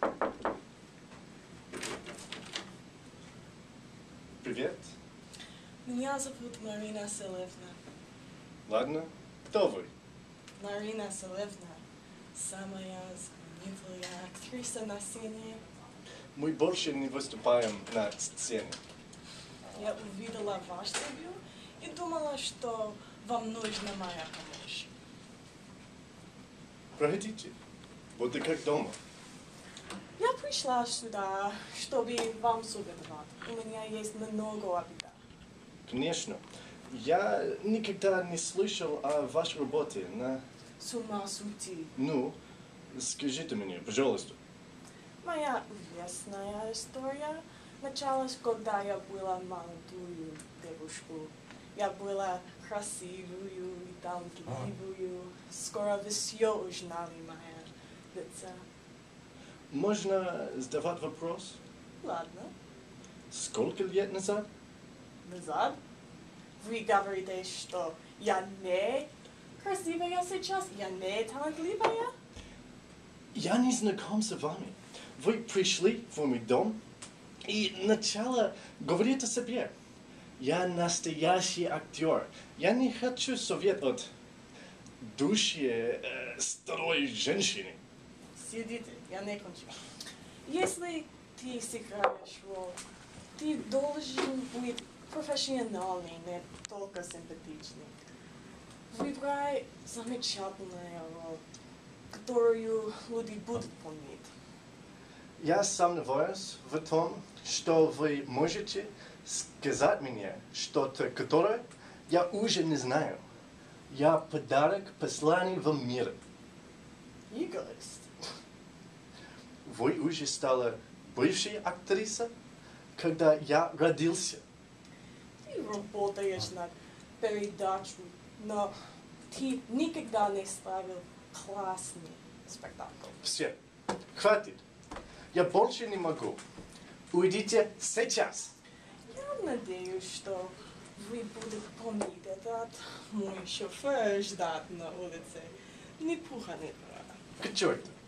Привет. Меня зовут Марина Селевна. Ладно. Кто вы? Марина Селевна, самая знаменитая актриса на сцене. Мы больше не выступаем на сцене. Я увидела ваш дебют и думала, что вам нужна моя помощь. Проходите. Будто как дома. Я пришла сюда, чтобы вам советовать. У меня есть много опыта. Конечно. Я никогда не слышал о вашей работе на... С ума сойти. Ну, скажите мне, пожалуйста. Моя известная история началась, когда я была молодую девушку. Я была красивую и талантливую. Скоро вы все узнали мои лица. Можно задавать вопрос? Ладно. Сколько лет назад? Назад? Вы говорите, что я не красивая сейчас? Я не талантливая? Я не знаком с вами. Вы пришли в мой дом и начали говорить о себе. Я настоящий актер. Я не хочу совет от души старой женщины. Сидите, я не кончу. Если ты сыграешь роль, ты должен быть профессиональный, не только симпатичный. Выбирай замечательную роль, которую люди будут помнить. Я сомневаюсь в том, что вы можете сказать мне что-то, которое я уже не знаю. Я подарок посланный в мир. Эгоист. Вы уже стали бывшей актрисой, когда я родился. Ты работаешь над передачей, но ты никогда не ставил классный спектакль. Все, хватит. Я больше не могу. Уйдите сейчас. Я надеюсь, что вы будете помнить этот мой шофер ждать на улице. Ни пуха, ни пара. К черту.